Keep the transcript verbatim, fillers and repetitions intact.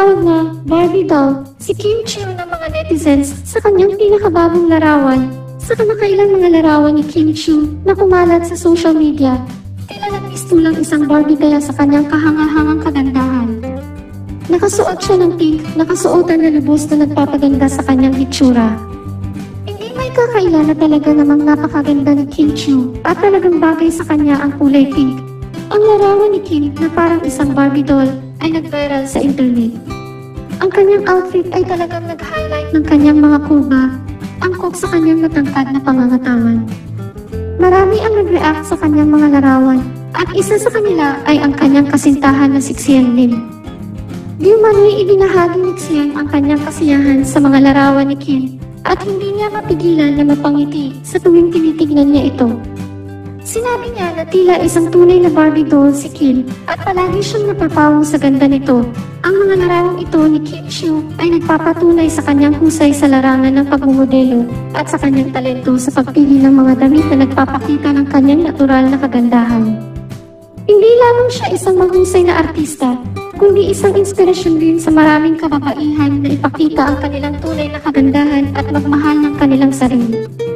Tinatawag na Barbie doll si KimXi ng mga netizens sa kanyang pinakabagong larawan. Sa kamakailang mga larawan ni KimXi na kumalat sa social media, tila nagpistulang isang Barbie kaya sa kanyang kahanga-hangang kagandahan. Nakasuot siya ng pink, nakasuotan na lubos na nagpapaganda sa kanyang hitsura. Hindi may kakaila na talaga namang napakaganda ni KimXi at talagang bagay sa kanya ang kulay pink. Ang larawan ni Kim na parang isang Barbie doll ay nag-viral sa internet. Ang kanyang outfit ay talagang nag-highlight ng kanyang mga kuba, angkop sa kanyang matangkad na pangangatawan. Marami ang nag-react sa kanyang mga larawan at isa sa kanila ay ang kanyang kasintahan na si Xian. Di umano'y ibinahagi ni Xian ang kanyang kasiyahan sa mga larawan ni Kim at hindi niya mapigilan na mapangiti sa tuwing tinitignan niya ito. Sinabi niya na tila isang tunay na Barbie doll si Kim at palagi siyang napapawang sa ganda nito. Ang mga larawang ito ni KimXi ay nagpapatunay sa kanyang husay sa larangan ng pagmumodelo at sa kanyang talento sa pagpili ng mga damit na nagpapakita ng kanyang natural na kagandahan. Hindi lamang siya isang mahusay na artista, kundi isang inspirasyon din sa maraming kababaihan na ipakita ang kanilang tunay na kagandahan at magmahal ng kanilang sarili.